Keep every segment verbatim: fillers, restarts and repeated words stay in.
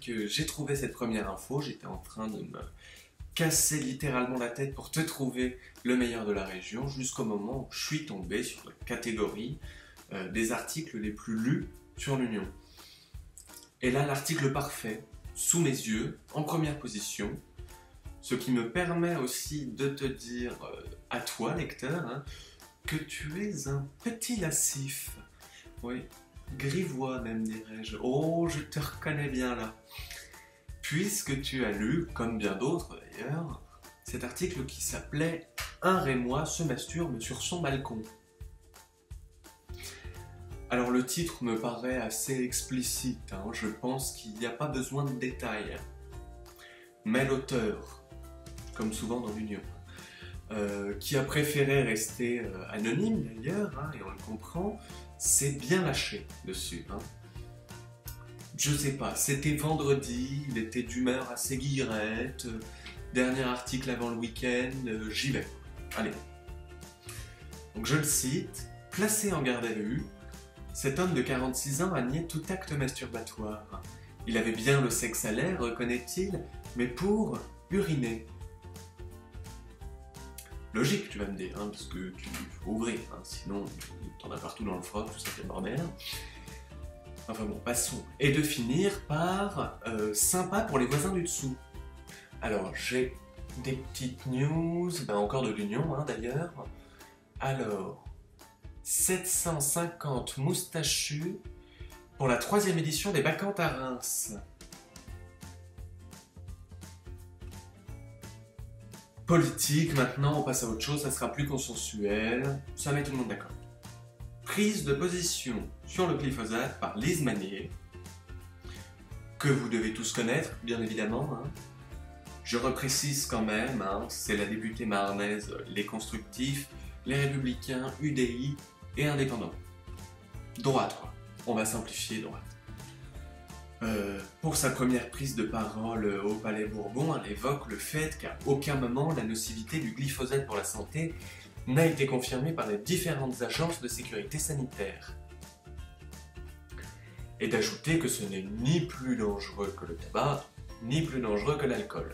que j'ai trouvé cette première info, j'étais en train de me casser littéralement la tête pour te trouver le meilleur de la région, jusqu'au moment où je suis tombé sur la catégorie euh, des articles les plus lus sur l'Union. Et là, l'article parfait, sous mes yeux, en première position, ce qui me permet aussi de te dire euh, à toi, lecteur, hein, que tu es un petit lascif. Oui, grivois même dirais-je. Oh, je te reconnais bien là. Puisque tu as lu, comme bien d'autres d'ailleurs, cet article qui s'appelait « Un Rémois se masturbe sur son balcon ». Alors le titre me paraît assez explicite, hein, je pense qu'il n'y a pas besoin de détails. Mais l'auteur, comme souvent dans l'Union, euh, qui a préféré rester euh, anonyme d'ailleurs, hein, et on le comprend, s'est bien lâché dessus. Hein. Je sais pas, c'était vendredi, il était d'humeur assez guillerette, euh, dernier article avant le week-end, euh, j'y vais. Allez. Donc je le cite, placé en garde à vue, cet homme de quarante-six ans a nié tout acte masturbatoire. Il avait bien le sexe à l'air, reconnaît-il, mais pour uriner. Logique, tu vas me dire, hein, parce que tu faut ouvrir, hein, sinon t'en as partout dans le froc, tout ça fait le bordel. Enfin bon, passons. Et de finir par euh, sympa pour les voisins du dessous. Alors, j'ai des petites news, ben encore de l'Union hein, d'ailleurs. Alors, sept cent cinquante moustachus pour la troisième édition des Bacchantes à Reims. Politique, maintenant on passe à autre chose, ça sera plus consensuel, ça met tout le monde d'accord. Prise de position sur le glyphosate par Lise Manier, que vous devez tous connaître, bien évidemment. Hein. Je reprécise quand même, hein, c'est la députée marnaise Les Constructifs, Les Républicains, U D I et Indépendants. Droite, quoi. On va simplifier, droite. Euh, pour sa première prise de parole au Palais Bourbon, elle évoque le fait qu'à aucun moment la nocivité du glyphosate pour la santé n'a été confirmée par les différentes agences de sécurité sanitaire. Et d'ajouter que ce n'est ni plus dangereux que le tabac, ni plus dangereux que l'alcool.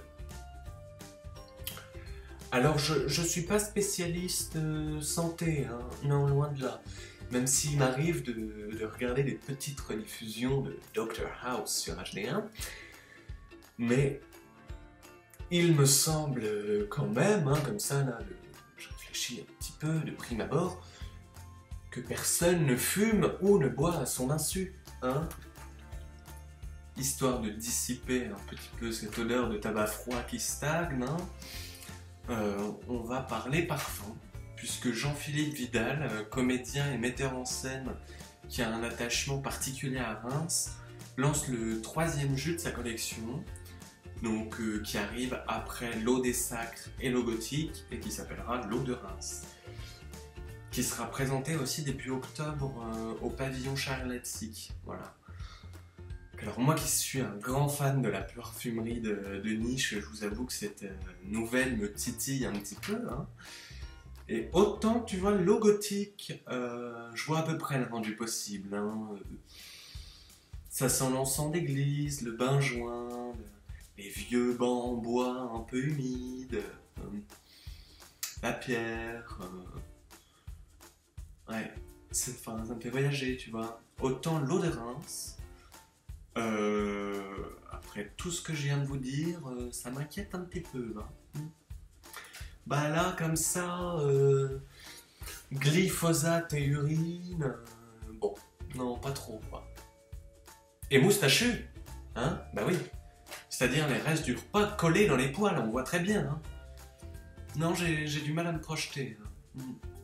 Alors je ne suis pas spécialiste euh, santé, hein, non, loin de là. Même s'il m'arrive de, de regarder des petites rediffusions de Doctor House sur H D un, mais il me semble quand même, hein, comme ça, là, le, je réfléchis un petit peu de prime abord, que personne ne fume ou ne boit à son insu, hein, histoire de dissiper un petit peu cette odeur de tabac froid qui stagne, hein, euh, on va parler parfum. Puisque Jean-Philippe Vidal, euh, comédien et metteur en scène qui a un attachement particulier à Reims, lance le troisième jus de sa collection, donc euh, qui arrive après l'eau des Sacres et l'eau gothique, et qui s'appellera l'eau de Reims, qui sera présenté aussi début octobre euh, au pavillon Charles-Leipzig. Voilà. Alors moi qui suis un grand fan de la parfumerie de, de niche, je vous avoue que cette euh, nouvelle me titille un petit peu, hein. Et autant, tu vois, l'eau gothique, euh, je vois à peu près le rendu possible. Hein. Ça sent l'encens d'église, le bain-joint, les vieux bancs en bois un peu humides, euh, la pierre. Euh... Ouais, enfin, ça me fait voyager, tu vois. Autant l'eau de Reims, euh, après tout ce que je viens de vous dire, euh, ça m'inquiète un petit peu. Hein. Bah là, comme ça, euh, glyphosate et urine, euh, bon, non, pas trop, quoi. Et moustachu, hein, bah oui, c'est-à-dire les restes du repas collés dans les poils, on voit très bien, hein. Non, j'ai du mal à me projeter. Hein.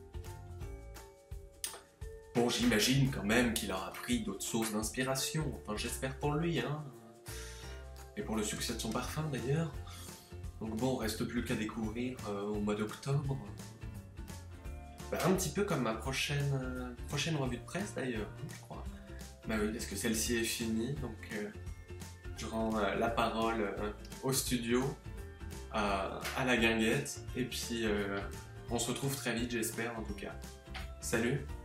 Bon, j'imagine quand même qu'il aura pris d'autres sources d'inspiration, enfin j'espère pour lui, hein, et pour le succès de son parfum d'ailleurs. Donc bon, reste plus qu'à découvrir euh, au mois d'octobre. Bah, un petit peu comme ma prochaine, euh, prochaine revue de presse d'ailleurs, je crois. Bah oui, parce que celle-ci est finie, donc euh, je rends euh, la parole euh, au studio, à, à la guinguette, et puis euh, on se retrouve très vite, j'espère en tout cas. Salut!